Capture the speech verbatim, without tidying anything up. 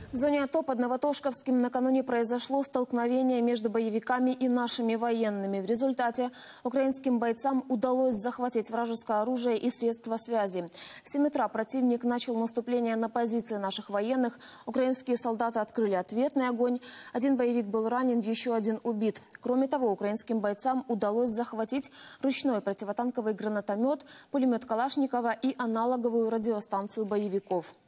В зоне АТО под Новотошковским накануне произошло столкновение между боевиками и нашими военными. В результате украинским бойцам удалось захватить вражеское оружие и средства связи. В семь утра противник начал наступление на позиции наших военных. Украинские солдаты открыли ответный огонь. Один боевик был ранен, еще один убит. Кроме того, украинским бойцам удалось захватить ручной противотанковый гранатомет, пулемет Калашникова и аналоговую радиостанцию боевиков.